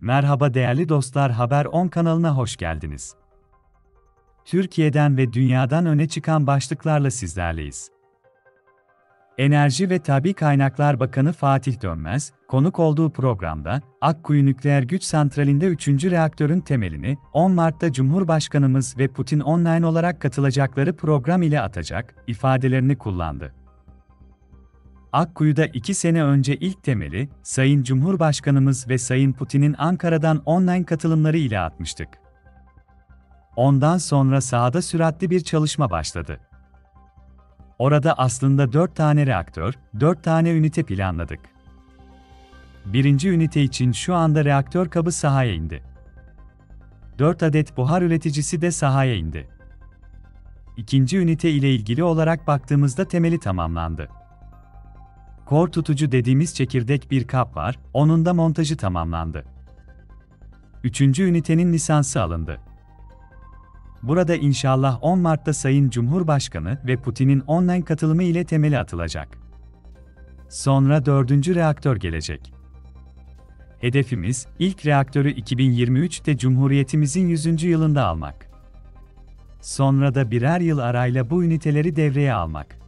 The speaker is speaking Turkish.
Merhaba değerli dostlar, Haber 10 kanalına hoş geldiniz. Türkiye'den ve dünyadan öne çıkan başlıklarla sizlerleyiz. Enerji ve Tabii Kaynaklar Bakanı Fatih Dönmez, konuk olduğu programda, Akkuyu Nükleer Güç Santrali'nde 3. reaktörün temelini, 10 Mart'ta Cumhurbaşkanımız ve Putin online olarak katılacakları program ile atacak, ifadelerini kullandı. Akkuyu'da 2 sene önce ilk temeli, Sayın Cumhurbaşkanımız ve Sayın Putin'in Ankara'dan online katılımları ile atmıştık. Ondan sonra sahada süratli bir çalışma başladı. Orada aslında 4 tane reaktör, 4 tane ünite planladık. Birinci ünite için şu anda reaktör kabı sahaya indi. 4 adet buhar üreticisi de sahaya indi. İkinci ünite ile ilgili olarak baktığımızda temeli tamamlandı. Kor tutucu dediğimiz çekirdek bir kap var, onun da montajı tamamlandı. Üçüncü ünitenin lisansı alındı. Burada inşallah 10 Mart'ta Sayın Cumhurbaşkanı ve Putin'in online katılımı ile temeli atılacak. Sonra 4. reaktör gelecek. Hedefimiz, ilk reaktörü 2023'te Cumhuriyetimizin 100. yılında almak. Sonra da birer yıl arayla bu üniteleri devreye almak.